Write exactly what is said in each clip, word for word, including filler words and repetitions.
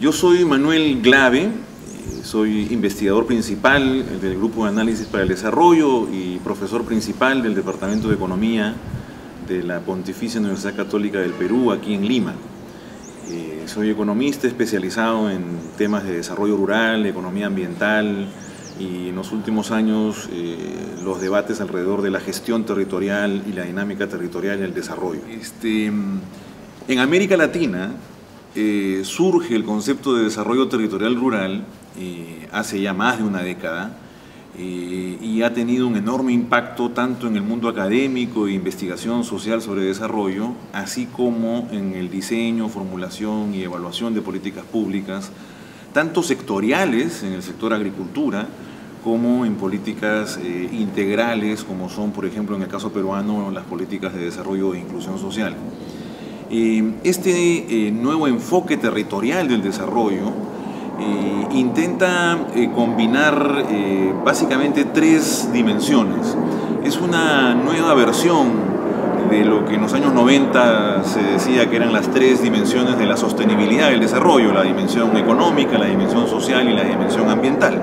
Yo soy Manuel Glave, soy investigador principal del Grupo de Análisis para el Desarrollo y profesor principal del Departamento de Economía de la Pontificia Universidad Católica del Perú, aquí en Lima. Eh, soy economista especializado en temas de desarrollo rural, economía ambiental y en los últimos años eh, los debates alrededor de la gestión territorial y la dinámica territorial y el desarrollo. Este, en América Latina eh, surge el concepto de desarrollo territorial rural eh, hace ya más de una década eh, y ha tenido un enorme impacto tanto en el mundo académico e investigación social sobre desarrollo, así como en el diseño, formulación y evaluación de políticas públicas, tanto sectoriales en el sector agricultura, como en políticas eh, integrales, como son, por ejemplo, en el caso peruano, las políticas de desarrollo e inclusión social. Eh, este eh, nuevo enfoque territorial del desarrollo eh, intenta eh, combinar eh, básicamente tres dimensiones. Es una nueva versión de lo que en los años noventa se decía que eran las tres dimensiones de la sostenibilidad del desarrollo: la dimensión económica, la dimensión social y la dimensión ambiental.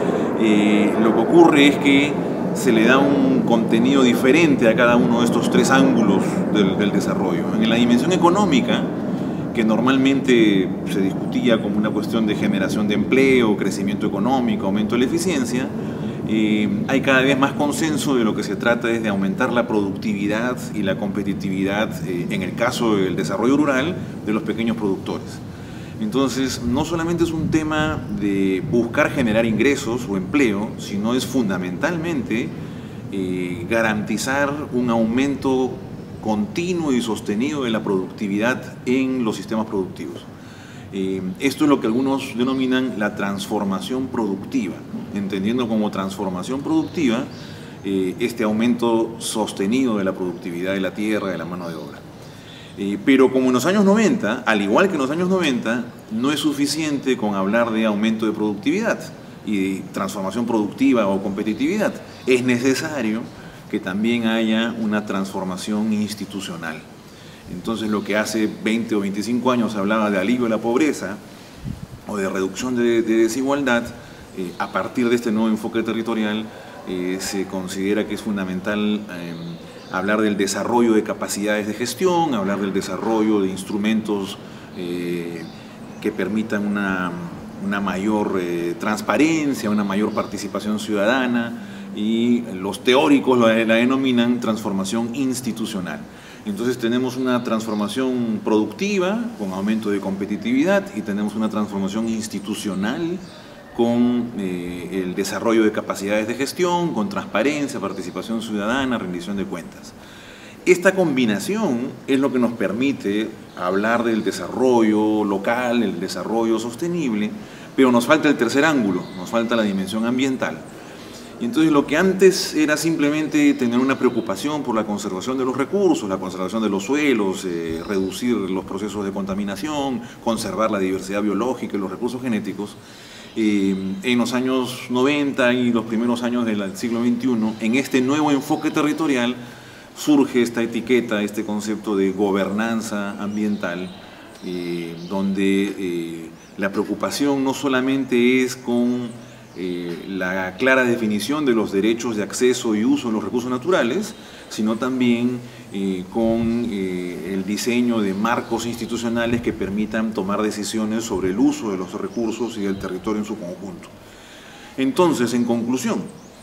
Eh, lo que ocurre es que se le da un contenido diferente a cada uno de estos tres ángulos del, del desarrollo. En la dimensión económica, que normalmente se discutía como una cuestión de generación de empleo, crecimiento económico, aumento de la eficiencia, eh, hay cada vez más consenso de lo que se trata es de aumentar la productividad y la competitividad, eh, en el caso del desarrollo rural, de los pequeños productores. Entonces, no solamente es un tema de buscar generar ingresos o empleo, sino es fundamentalmente eh, garantizar un aumento continuo y sostenido de la productividad en los sistemas productivos. Eh, esto es lo que algunos denominan la transformación productiva, ¿no? Entendiendo como transformación productiva eh, este aumento sostenido de la productividad de la tierra, de la mano de obra. Eh, pero como en los años noventa, al igual que en los años noventa, no es suficiente con hablar de aumento de productividad y de transformación productiva o competitividad. Es necesario que también haya una transformación institucional. Entonces, lo que hace veinte o veinticinco años hablaba de alivio de la pobreza o de reducción de, de desigualdad, eh, a partir de este nuevo enfoque territorial eh, se considera que es fundamental eh, hablar del desarrollo de capacidades de gestión, hablar del desarrollo de instrumentos eh, que permitan una, una mayor eh, transparencia, una mayor participación ciudadana, y los teóricos la, la denominan transformación institucional. Entonces tenemos una transformación productiva con aumento de competitividad y tenemos una transformación institucional con eh, el desarrollo de capacidades de gestión, con transparencia, participación ciudadana, rendición de cuentas. Esta combinación es lo que nos permite hablar del desarrollo local, el desarrollo sostenible, pero nos falta el tercer ángulo, nos falta la dimensión ambiental. Y entonces lo que antes era simplemente tener una preocupación por la conservación de los recursos, la conservación de los suelos, eh, reducir los procesos de contaminación, conservar la diversidad biológica y los recursos genéticos, Eh, en los años noventa y los primeros años del siglo veintiuno, en este nuevo enfoque territorial surge esta etiqueta, este concepto de gobernanza ambiental, eh, donde eh, la preocupación no solamente es con eh, la clara definición de los derechos de acceso y uso de los recursos naturales, sino también eh, con eh, el diseño de marcos institucionales que permitan tomar decisiones sobre el uso de los recursos y del territorio en su conjunto. Entonces, en conclusión,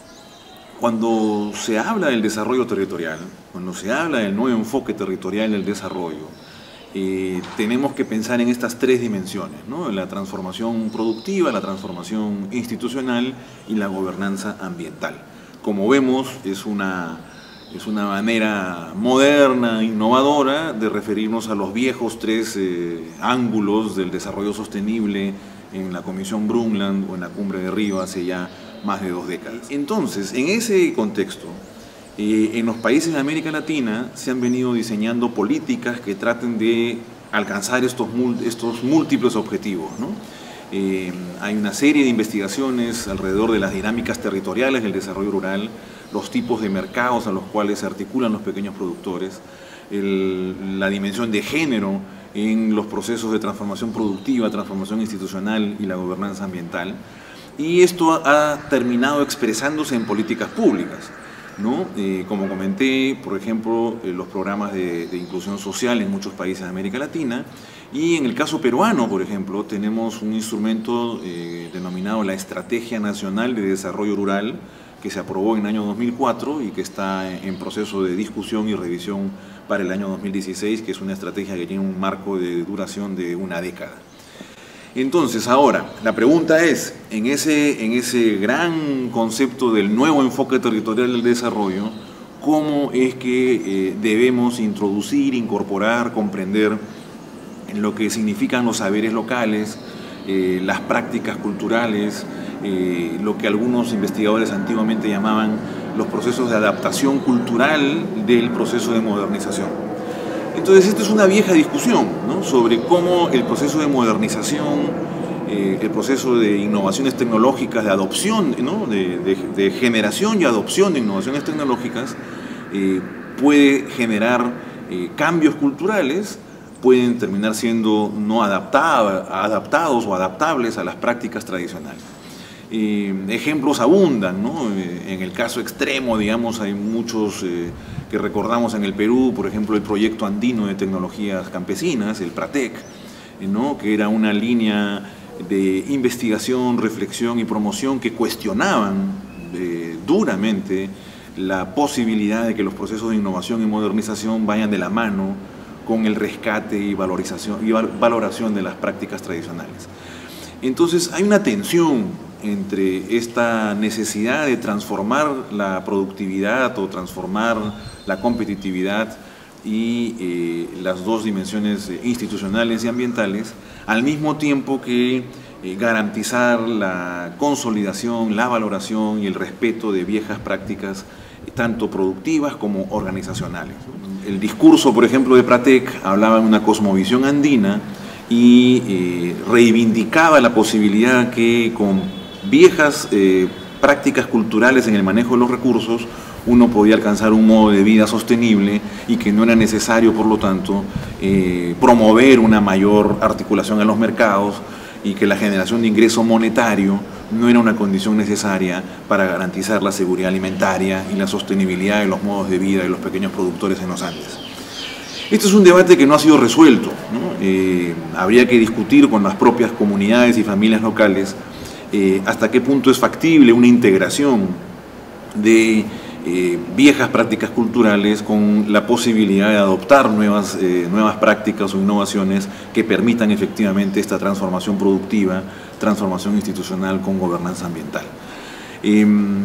cuando se habla del desarrollo territorial, cuando se habla del nuevo enfoque territorial del desarrollo, eh, tenemos que pensar en estas tres dimensiones, ¿no? La transformación productiva, la transformación institucional y la gobernanza ambiental. Como vemos, es una Es una manera moderna, innovadora, de referirnos a los viejos tres eh, ángulos del desarrollo sostenible en la Comisión Brundtland o en la Cumbre de Río hace ya más de dos décadas. Entonces, en ese contexto, eh, en los países de América Latina se han venido diseñando políticas que traten de alcanzar estos, estos múltiples objetivos, ¿no? Eh, hay una serie de investigaciones alrededor de las dinámicas territoriales del desarrollo rural, los tipos de mercados a los cuales se articulan los pequeños productores, el, la dimensión de género en los procesos de transformación productiva, transformación institucional y la gobernanza ambiental. Y esto ha terminado expresándose en políticas públicas, ¿no? Eh, como comenté, por ejemplo, eh, los programas de, de inclusión social en muchos países de América Latina, y en el caso peruano, por ejemplo, tenemos un instrumento eh, denominado la Estrategia Nacional de Desarrollo Rural, que se aprobó en el año dos mil cuatro y que está en proceso de discusión y revisión para el año dos mil dieciséis, que es una estrategia que tiene un marco de duración de una década. Entonces, ahora, la pregunta es, en ese, en ese gran concepto del nuevo enfoque territorial del desarrollo, ¿cómo es que eh, debemos introducir, incorporar, comprender lo que significan los saberes locales, eh, las prácticas culturales, eh, lo que algunos investigadores antiguamente llamaban los procesos de adaptación cultural del proceso de modernización? Entonces, esta es una vieja discusión, ¿no?, sobre cómo el proceso de modernización, eh, el proceso de innovaciones tecnológicas, de adopción, ¿no?, de, de, de generación y adopción de innovaciones tecnológicas, eh, puede generar eh, cambios culturales, pueden terminar siendo no adaptados, adaptados o adaptables a las prácticas tradicionales. Eh, ejemplos abundan, ¿no? Eh, en el caso extremo, digamos, hay muchos eh, que recordamos en el Perú, por ejemplo, el Proyecto Andino de Tecnologías Campesinas, el PRATEC, eh, ¿no?, que era una línea de investigación, reflexión y promoción que cuestionaban eh, duramente la posibilidad de que los procesos de innovación y modernización vayan de la mano con el rescate y valorización y valoración de las prácticas tradicionales. Entonces hay una tensión entre esta necesidad de transformar la productividad o transformar la competitividad y eh, las dos dimensiones institucionales y ambientales, al mismo tiempo que eh, garantizar la consolidación, la valoración y el respeto de viejas prácticas tanto productivas como organizacionales. El discurso, por ejemplo, de PRATEC hablaba de una cosmovisión andina y eh, reivindicaba la posibilidad que con viejas eh, prácticas culturales en el manejo de los recursos uno podía alcanzar un modo de vida sostenible y que no era necesario, por lo tanto, eh, promover una mayor articulación en los mercados y que la generación de ingreso monetario no era una condición necesaria para garantizar la seguridad alimentaria y la sostenibilidad de los modos de vida de los pequeños productores en los Andes. Este es un debate que no ha sido resuelto, ¿no? Eh, habría que discutir con las propias comunidades y familias locales eh, hasta qué punto es factible una integración de eh, viejas prácticas culturales con la posibilidad de adoptar nuevas, eh, nuevas prácticas o innovaciones que permitan efectivamente esta transformación productiva, transformación institucional con gobernanza ambiental. Eh,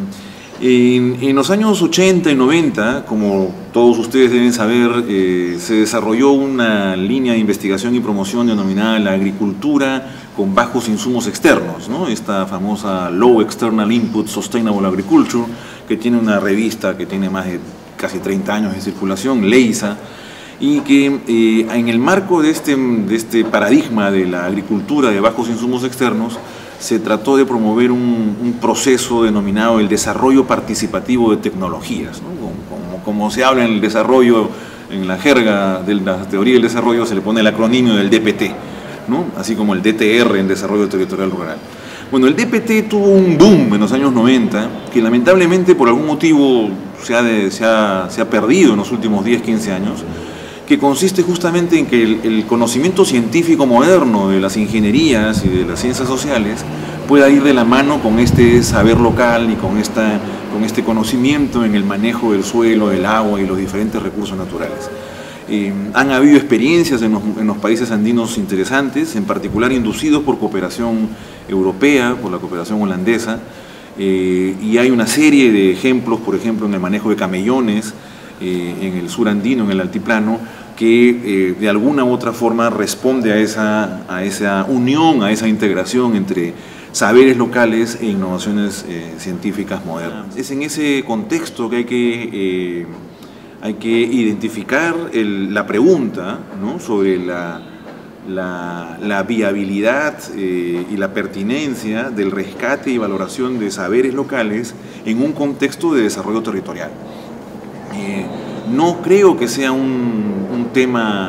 en, en los años ochenta y noventa, como todos ustedes deben saber, eh, se desarrolló una línea de investigación y promoción denominada la agricultura con bajos insumos externos, ¿no? Esta famosa Low External Input Sustainable Agriculture, que tiene una revista que tiene más de casi treinta años de circulación, LEISA, y que eh, en el marco de este, de este paradigma de la agricultura de bajos insumos externos, se trató de promover un, un proceso denominado el desarrollo participativo de tecnologías, ¿no? Como, como, como se habla en el desarrollo, en la jerga de la teoría del desarrollo, se le pone el acronimio del D P T, ¿no?, así como el D T R en desarrollo territorial rural. Bueno, el D P T tuvo un boom en los años noventa, que lamentablemente por algún motivo se ha, de, se ha, se ha perdido en los últimos diez, quince años, que consiste justamente en que el, el conocimiento científico moderno de las ingenierías y de las ciencias sociales pueda ir de la mano con este saber local y con, esta, con este conocimiento en el manejo del suelo, del agua y los diferentes recursos naturales. Eh, han habido experiencias en los, en los países andinos interesantes, en particular inducidos por cooperación europea, por la cooperación holandesa, eh, y hay una serie de ejemplos, por ejemplo, en el manejo de camellones, eh, en el sur andino, en el altiplano, que eh, de alguna u otra forma responde a esa, a esa unión, a esa integración entre saberes locales e innovaciones eh, científicas modernas. Es en ese contexto que hay que... Eh, Hay que identificar el, la pregunta, ¿no?, sobre la, la, la viabilidad eh, y la pertinencia del rescate y valoración de saberes locales en un contexto de desarrollo territorial. Eh, no creo que sea un, un tema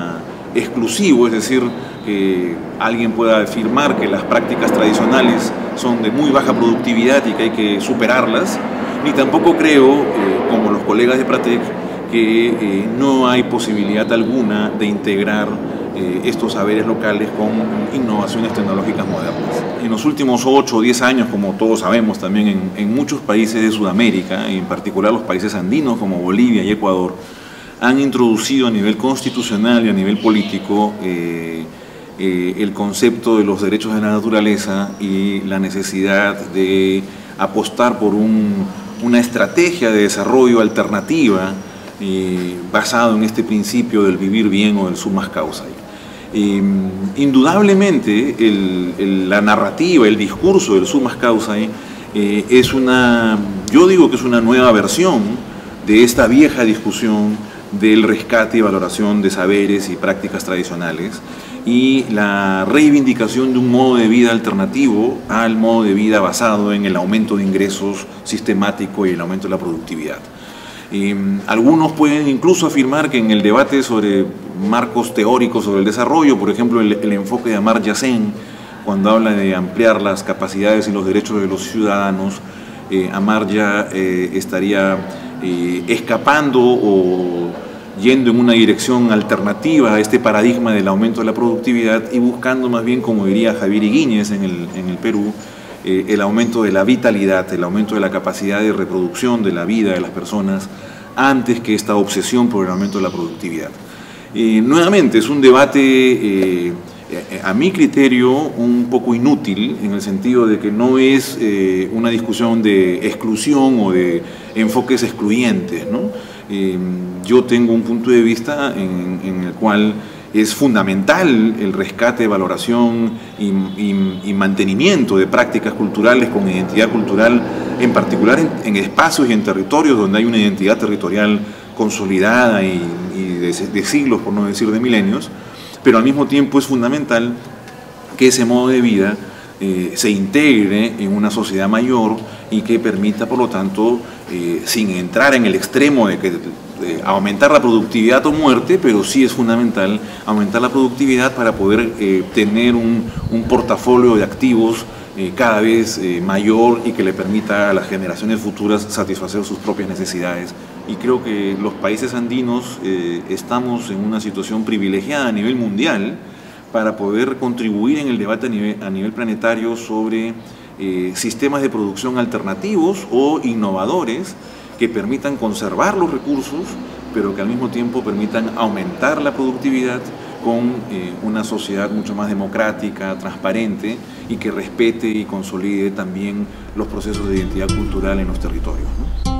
exclusivo, es decir, que alguien pueda afirmar que las prácticas tradicionales son de muy baja productividad y que hay que superarlas, ni tampoco creo, eh, como los colegas de Pratec, que eh, no hay posibilidad alguna de integrar eh, estos saberes locales con innovaciones tecnológicas modernas. En los últimos ocho o diez años, como todos sabemos también, en, en muchos países de Sudamérica, y en particular los países andinos como Bolivia y Ecuador, han introducido a nivel constitucional y a nivel político eh, eh, el concepto de los derechos de la naturaleza y la necesidad de apostar por un, una estrategia de desarrollo alternativa eh, basado en este principio del vivir bien o del summas causae. Eh, indudablemente el, el, la narrativa, el discurso del summas causae eh, es una, yo digo que es una nueva versión de esta vieja discusión del rescate y valoración de saberes y prácticas tradicionales y la reivindicación de un modo de vida alternativo al modo de vida basado en el aumento de ingresos sistemático y el aumento de la productividad. Eh, algunos pueden incluso afirmar que en el debate sobre marcos teóricos sobre el desarrollo, por ejemplo el, el enfoque de Amartya Sen, cuando habla de ampliar las capacidades y los derechos de los ciudadanos, eh, Amartya eh, estaría eh, escapando o yendo en una dirección alternativa a este paradigma del aumento de la productividad y buscando más bien, como diría Javier Higuíñez en el, en el Perú, eh, el aumento de la vitalidad, el aumento de la capacidad de reproducción de la vida de las personas antes que esta obsesión por el aumento de la productividad. Eh, nuevamente, es un debate, eh, a mi criterio, un poco inútil, en el sentido de que no es eh, una discusión de exclusión o de enfoques excluyentes, ¿no? Eh, yo tengo un punto de vista en, en el cual es fundamental el rescate, valoración y, y, y mantenimiento de prácticas culturales con identidad cultural, en particular en, en espacios y en territorios donde hay una identidad territorial consolidada y, y de, de siglos, por no decir de milenios, pero al mismo tiempo es fundamental que ese modo de vida eh, se integre en una sociedad mayor y que permita, por lo tanto, eh, sin entrar en el extremo de que de aumentar la productividad o muerte, pero sí es fundamental aumentar la productividad para poder eh, tener un, un portafolio de activos eh, cada vez eh, mayor y que le permita a las generaciones futuras satisfacer sus propias necesidades. Y creo que los países andinos eh, estamos en una situación privilegiada a nivel mundial para poder contribuir en el debate a nivel, a nivel planetario sobre eh, sistemas de producción alternativos o innovadores que permitan conservar los recursos, pero que al mismo tiempo permitan aumentar la productividad con eh, una sociedad mucho más democrática, transparente y que respete y consolide también los procesos de identidad cultural en los territorios, ¿no?